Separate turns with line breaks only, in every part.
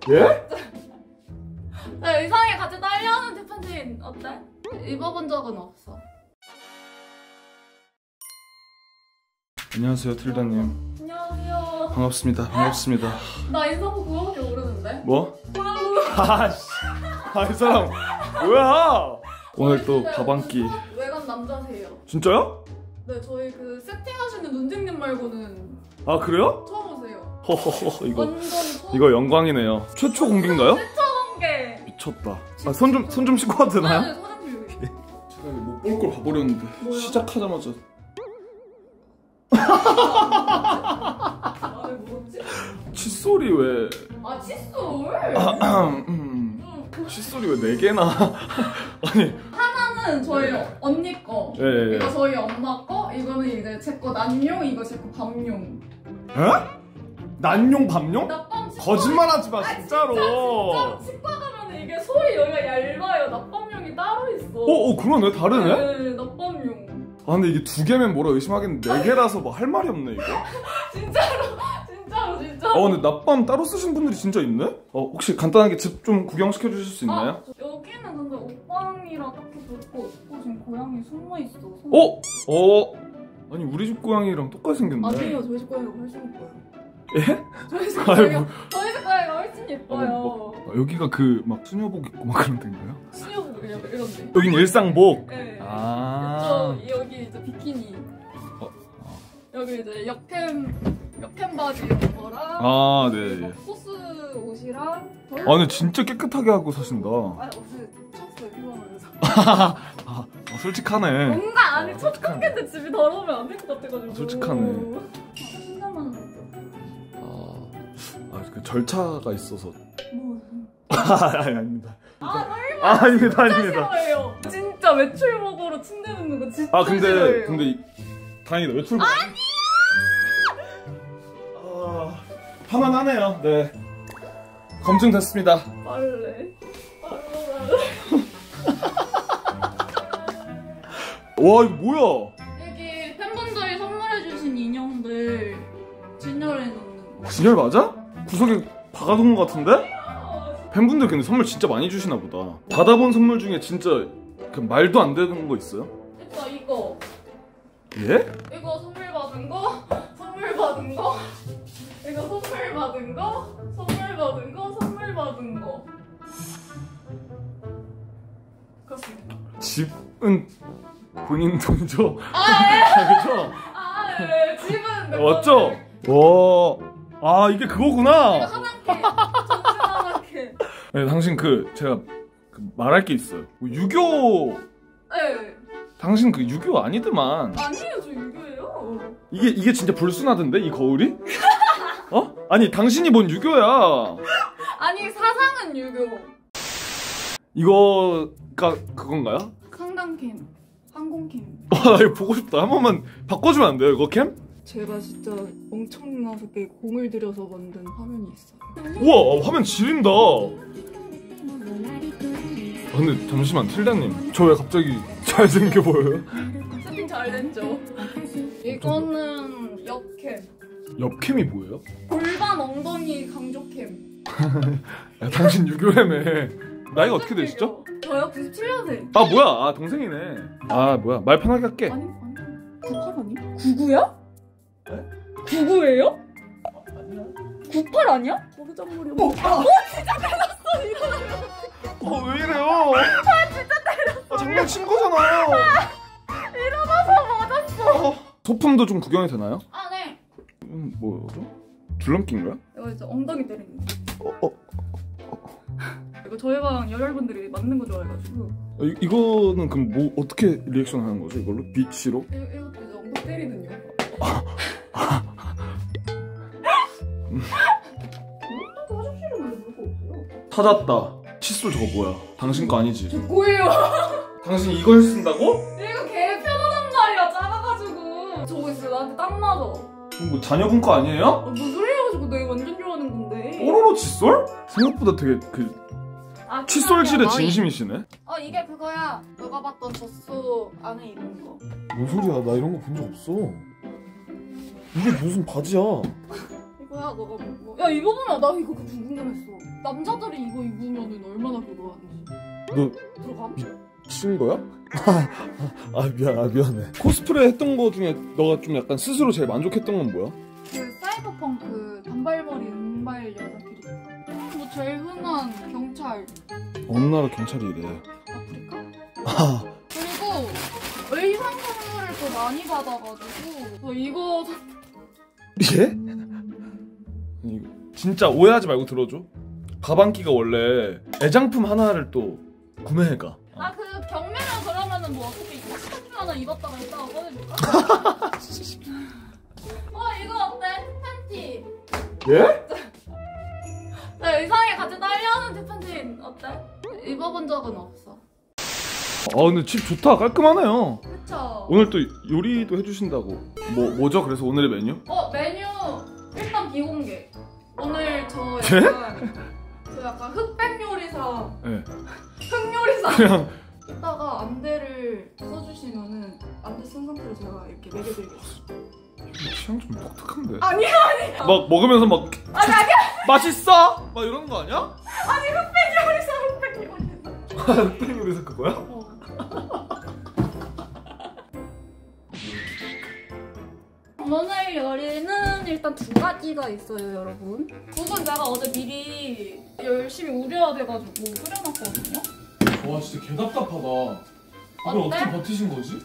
예?
나 이상하게 같이 딸려하는 티팬티 어때? 입어본 적은 없어.
안녕하세요 틸다님.
안녕하세요.
반갑습니다. 반갑습니다.
나 인사부 그거밖에 모르는데?
뭐? 아씨. 이 사람 뭐야? 오늘 또 밥 한 끼.
외간 남자세요.
진짜요?
네, 저희 그 세팅하시는 눈쟁님 말고는
아 그래요?
처음 오세요.
허허허 이거
완전 처음.
이거 영광이네요. 최초 공개인가요?
최초 공개.
미쳤다. 아, 손 좀 씻고 와도 되나요?
네, 사장님 여기.
제가 못 볼 걸 봐버렸는데
뭐야?
시작하자마자
아, 뭐지?
칫솔이 왜?
아, 칫솔?
칫솔이 왜 4개나? 아니
하나는 저희 언니 거.
예.
이거 저희 엄마 거. 이거는 이제 제 거 난용. 이거 제 거 밤용.
에? 난용 밤용?
낮밤 치과.
거짓말하지 마 진짜로.
진짜 치과 가면 이게 소리 여기가 얇아요. 낮밤용이 따로 있어.
그러네 다르네?
네, 낮밤용.
아 근데 이게 2개면 뭐라 의심하겠는데 4개라서 뭐 할 말이 없네 이거.
진짜로.
근데 낮밤 따로 쓰신 분들이 진짜 있네? 혹시 간단하게 집 좀 구경시켜 주실 수 있나요?
여기는 근데 옷방이라 딱히 볼 거 없고 지금 고양이 숨어 있어.
아니 우리 집 고양이랑 똑같이 생겼네.
아니에요, 저희 집 고양이가 훨씬 예뻐요.
예?
저희 집
아이고.
고양이가 훨씬 예뻐요.
여기가 그 막 수녀복 입고 막 그런 데인가요?
수녀복 이런데.
여긴 일상복.
네.
아.
여기 이제 비키니. 여기 이제 역캠 바지 이런 거랑.
아, 네.
코스 옷이랑.
근데 진짜 깨끗하게 하고 사신다.
옷을 쳤어요, 피곤하면서.
솔직하네.
뭔가 아니 첫 공개인데 집이 더러우면 안 될 것 같아가지고.
솔직하네.
신나만
그 절차가 있어서.
뭐.
아닙니다.
설마.
아닙니다.
싫어해요. 진짜 외출복으로 침대 눕는 거 진짜 싫어해요.
근데 다행이다. 외출복. 편안하네요. 네. 검증됐습니다.
빨래.
와 이거 뭐야?
여기 팬분들이 선물해주신 인형들 진열해 놓는 거.
진열 맞아? 구석에 박아둔 것 같은데? 팬분들 근데 선물 진짜 많이 주시나 보다. 받아본 선물 중에 진짜 그 말도 안 되는 거 있어요?
일단 이거.
예?
이거 선물 받은 거. 선물 받은 거. 이거 선물 받은 거. 선물 받은 거. 선물 받은 거. 그렇습니다.
집은 본인 돈이죠?
그쵸?
네.
집은 내
맞죠? 와, 이게 그거구나.
이거 하나께. 전체 하나께.
네, 당신 제가 말할 게 있어요. 유교.
네.
당신 유교 아니더만.
아니에요, 저 유교예요.
이게 진짜 불순하던데 이 거울이? 아니 당신이 뭔 유교야?
아니 사상은 유교.
이거가 그건가요?
상담캠, 항공캠.
나 이거 보고 싶다. 한 번만 바꿔주면 안 돼요 이거 캠?
제가 진짜 엄청나게 공을 들여서 만든 화면이 있어요.
우와 화면 지린다. 근데 잠시만 틸다님 저 왜 갑자기 잘생겨 보여요?
세팅 잘 됐죠? 이거는 역캠.
옆캠이 뭐예요?
골반 엉덩이 강조캠.
야, 당신 유교라며. 나이가 어떻게 되시죠?
저요? 97년생.
아 뭐야 동생이네. 뭐야 말 편하게 할게.
아니 98 아니? 99야? 네? 99예요?
아니야.
98 아니야? 버르장머리 진짜 달랐어.
왜 이래요?
진짜 때렸어.
장난친 거잖아.
일어나서 맞았어.
소품도 좀 구경이 되나요?
네.
뭐죠? 줄넘기인가요?
이거 이제 엉덩이 때리는 거. 이거 저희 방 열혈분들이 맞는 거 좋아해가지고.
이거는 그럼 뭐 어떻게 리액션 하는 거죠? 이걸로? 비치로?
이것도 이제 엉덩이 때리는요.
찾았다. 칫솔 저거 뭐야? 당신 거 아니지?
저 뭐예요?
당신 이걸 쓴다고?
이거 개 편하단 말이야, 작아가지고. 저거 있어, 나한테 딱 맞아.
뭐 자녀분 거 아니에요?
무슨 소리야, 저거 내가 완전 좋아하는 건데.
뽀로로 칫솔? 생각보다 되게 칫솔질에 진심이시네?
이게 그거야. 너가 봤던 젖소 안에 있는 거.
뭔 소리야? 나 이런 거 본 적 없어. 이게 무슨 바지야?
이거 뭐야 너가 먹고? 야 입어보면 나 이거 궁금했어. 남자들이 이거 입으면은 얼마나 그거 하는지.
너
들어감?
미친 거야? 미안해. 코스프레 했던 거 중에 너가 좀 약간 스스로 제일 만족했던 건 뭐야?
그 사이버펑크 단발머리 은발 여자 캐릭터. 뭐 제일 흔한 경찰.
어느 나라 경찰이 이래?
아프리카?
아,
그리고 의상 선물을 또 많이 받아가지고 저 이거
예? 이거 진짜 오해하지 말고 들어줘. 가방끼가 원래 애장품 하나를 또 구매해가.
아 그 경매는 그러면은 뭐 어떻게 스타킹 하나 입었다가 이따가 꺼내줄까? 이거 어때? 팬티.
예?
나 의상에 같이 딸려오는 팬티 어때? 입어본 적은 없어.
근데 집 좋다. 깔끔하네요.
그쵸?
오늘 또 요리도 해주신다고. 뭐죠? 그래서 오늘의 메뉴?
메뉴 일단 비공개. 오늘 저 약간 흑백 요리사.
네.
흑 요리사.
그냥
이따가 안대를 써주시면은 안대 쓴 상태로 제가 이렇게 먹여드리겠습니다.
취향 좀 독특한데.
아니야.
막 먹으면서 막
아니야.
맛있어? 막 이러는 거 아니야?
아니 흑백 요리사.
흑백 요리사 그거야?
오늘 요리는 일단 두 가지가 있어요, 여러분. 국은 제가 어제 미리 열심히 우려야 돼가지고 끓여놨거든요.
와 진짜 개 답답하다. 이걸
어때?
어떻게 버티신 거지?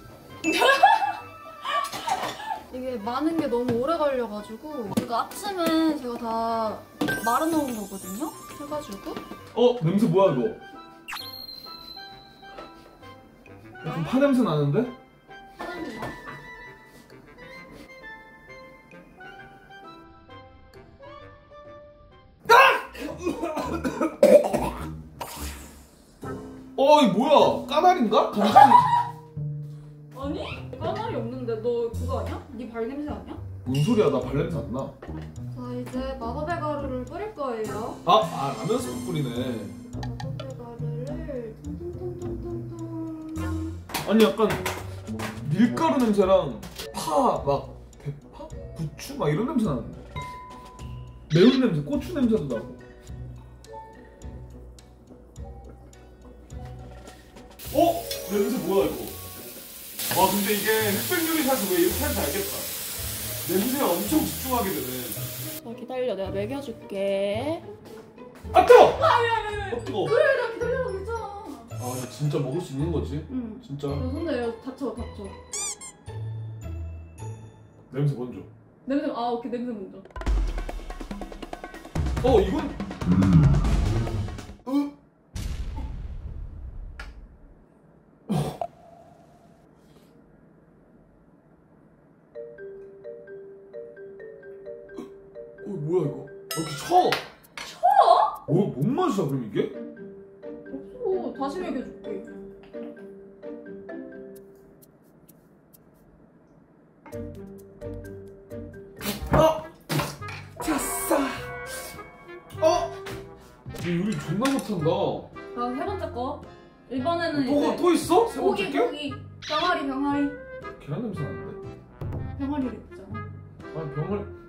이게 많은 게 너무 오래 걸려가지고 이거 아침에 제가 다 말아놓은 거거든요? 해가지고
냄새 뭐야 이거? 약간 파 냄새 나는데?
하는구나.
이거 뭐야? 까나리인가? 간장이?
아니? 까말이 없는데 너 그거 아니야? 네 발냄새 아니야?
뭔 소리야? 나 발냄새 안 나.
자 이제 마법의 가루를 뿌릴 거예요.
라면 스프 뿌리네.
마법의 가루를 통통통통통.
아니 약간 밀가루 냄새랑 막 대파? 부추? 막 이런 냄새 나는데. 매운 냄새, 고추 냄새도 나고. 냄새 뭐야 이거? 와 근데 이게 흑백 요리사에서 왜 이렇게 하는지 알겠다. 냄새에 엄청 집중하게 되네.
자 기다려, 내가 먹여줄게.
아 뜨거! 뜨거.
그래 나 기다려도 괜찮아.
이거 진짜 먹을 수 있는 거지?
응.
진짜.
근데 다쳐.
냄새 먼저.
냄새 오케이 냄새 먼저.
이건 뭐야 이거? 이렇게 쳐? 뭔 맛이야 그럼 이게?
없어. 다시 먹여줄게.
됐어. 요리 존나 못한다.
다음 세 번째 거. 이번에는 이제
또 있어? 세 번째 게?
고기. 병아리.
계란 냄새 나는데?
병아리를 있잖아.
병을.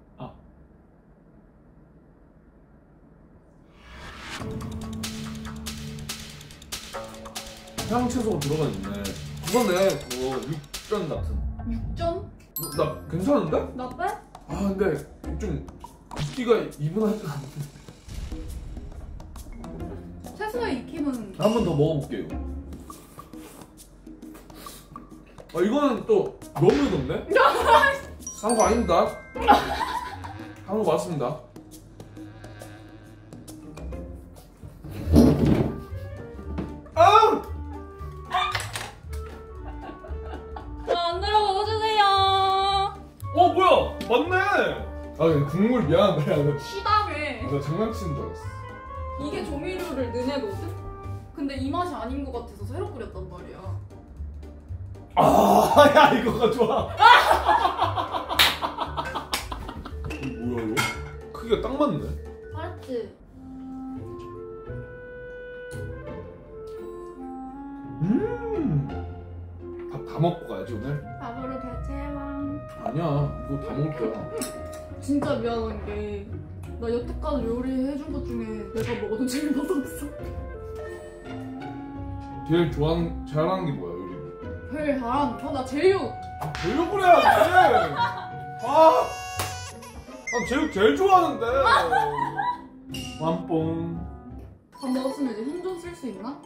향채소가 들어가 있네. 이거네 그거 육전 같은.
6점?
나 괜찮은데?
나 빼?
근데 좀 굵기가 이분하지 않은데.
채소에 익히면
한 번 더 먹어볼게요. 이거는 또 너무 익었네? 싼 거 아닙니다. 한번 맞습니다.
안 들어 먹어주세요.
뭐야? 맞네. 근데 국물 미안하다. 나
시담해.
장난치는 줄 알았어.
이게 조미료를 넣어거든? 근데 이 맛이 아닌 것 같아서 새로 끓였단 말이야.
야 이거가 좋아. 뭐야 이거? 크기가 딱 맞네.
알았지?
밥 다 먹고 가야지 오늘.
밥으로 대체왕.
아니야 이거 다 먹을 거야.
진짜 미안한 게 나 여태까지 요리해준 것 중에 내가 먹어도 제일 맛없어.
제일 잘하는 게 뭐야 요리?
제일 잘하는 거? 나 제육!
제육을 해야지. 난 제육 제일 좋아하는데. 완뽕.
밥 먹었으면 이제 힘 좀 쓸 수 있나?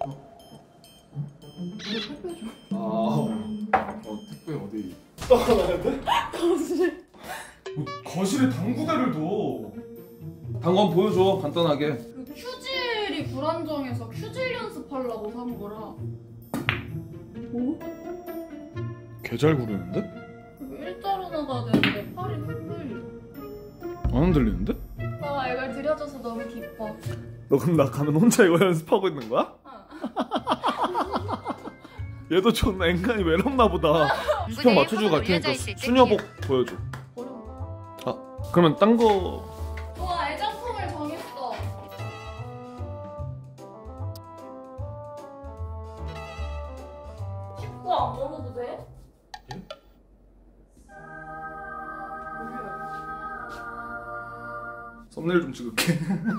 이거 택배 줘.
택배 어디 떠나야 돼?
거실.
뭐 거실에 당구대를 둬. 당구 한번 보여줘 간단하게.
그 큐질이 불안정해서 큐질 연습하려고 산 거라. 뭐?
개 잘 구르는데?
일자로 나가야 되는데 팔이 흔들려.
안 흔들리는데?
너가 이걸 들여줘서 너무 기뻐.
너 그럼 나 가면 혼자 이거 연습하고 있는 거야? 얘도 존나 인간이 외롭나 보다. 수평 맞춰주고 갈 테니까 수녀복 보여줘.
어려워.
그러면 딴 거.
좋아, 애장품을 정했어. 식구 안 먹어도 돼?
썸네일 좀 찍을게.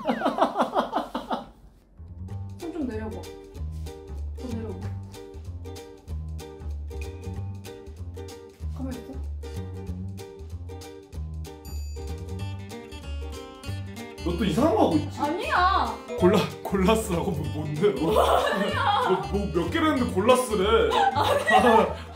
손 좀 내려봐. 더 내려봐. 가만히 있어.
너 또 이상한 거 하고 있지?
아니야.
골라스라고 뭔데? 너 뭐 몇 개를 했는데 골라스래?